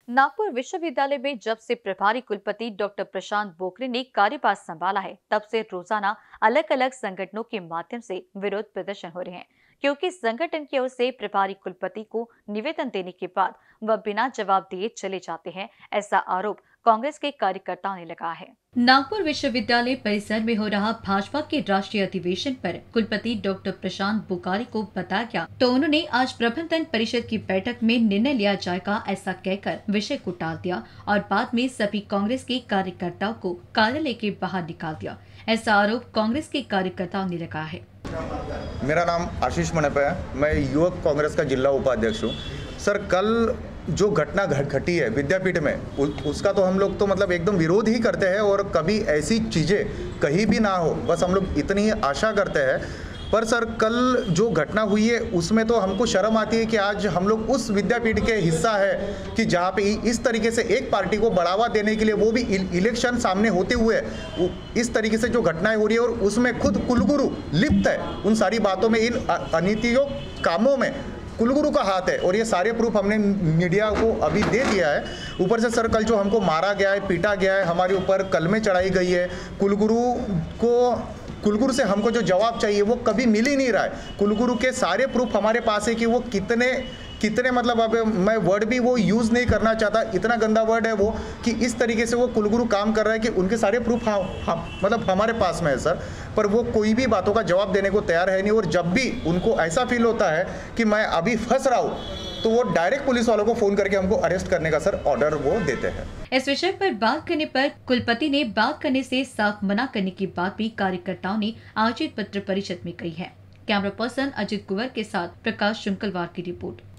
नागपुर विश्वविद्यालय में जब से प्रभारी कुलपति डॉक्टर प्रशांत बोकरे ने कार्यभार संभाला है, तब से रोजाना अलग अलग संगठनों के माध्यम से विरोध प्रदर्शन हो रहे हैं, क्योंकि संगठन की ओर से प्रभारी कुलपति को निवेदन देने के बाद वह बिना जवाब दिए चले जाते हैं। ऐसा आरोप कांग्रेस के कार्यकर्ताओं ने लगाया है। नागपुर विश्वविद्यालय परिसर में हो रहा भाजपा के राष्ट्रीय अधिवेशन पर कुलपति डॉक्टर प्रशांत बोकारे को बताया गया, तो उन्होंने आज प्रबंधन परिषद की बैठक में निर्णय लिया जाएगा ऐसा कहकर विषय को टाल दिया और बाद में सभी कांग्रेस के कार्यकर्ताओं को कार्यालय के बाहर निकाल दिया। ऐसा आरोप कांग्रेस के कार्यकर्ताओं ने लगाया है। मेरा नाम आशीष मणेपे है, मैं युवक कांग्रेस का जिला उपाध्यक्ष हूँ। सर, कल जो घटना घटी है विद्यापीठ में, उसका तो हम लोग तो मतलब एकदम विरोध ही करते हैं और कभी ऐसी चीज़ें कहीं भी ना हो, बस हम लोग इतनी ही आशा करते हैं। पर सर, कल जो घटना हुई है उसमें तो हमको शर्म आती है कि आज हम लोग उस विद्यापीठ के हिस्सा है कि जहाँ पे इस तरीके से एक पार्टी को बढ़ावा देने के लिए, वो भी इलेक्शन सामने होते हुए इस तरीके से जो घटनाएं हो रही है और उसमें खुद कुलगुरु लिप्त है उन सारी बातों में, इन अनीतियों कामों में कुलगुरु का हाथ है और ये सारे प्रूफ हमने मीडिया को अभी दे दिया है। ऊपर से सर, कल जो हमको मारा गया है, पीटा गया है, हमारे ऊपर कलमें चढ़ाई गई है, कुलगुरु से हमको जो जवाब चाहिए वो कभी मिल ही नहीं रहा है। कुलगुरु के सारे प्रूफ हमारे पास है कि वो कितने मतलब, अब मैं वर्ड भी वो यूज़ नहीं करना चाहता, इतना गंदा वर्ड है वो कि इस तरीके से वो कुलगुरु काम कर रहा है कि उनके सारे प्रूफ मतलब हमारे पास में है सर। पर वो कोई भी बातों का जवाब देने को तैयार है नहीं और जब भी उनको ऐसा फील होता है कि मैं अभी फंस रहा हूँ, तो वो डायरेक्ट पुलिस वालों को फोन करके हमको अरेस्ट करने का सर ऑर्डर वो देते हैं। इस विषय पर बात करने पर कुलपति ने बात करने से साफ मना करने की बात भी कार्यकर्ताओं ने आयोजित पत्र परिषद में कही है। कैमरा पर्सन अजित कुंवर के साथ प्रकाश शुंकलवार की रिपोर्ट।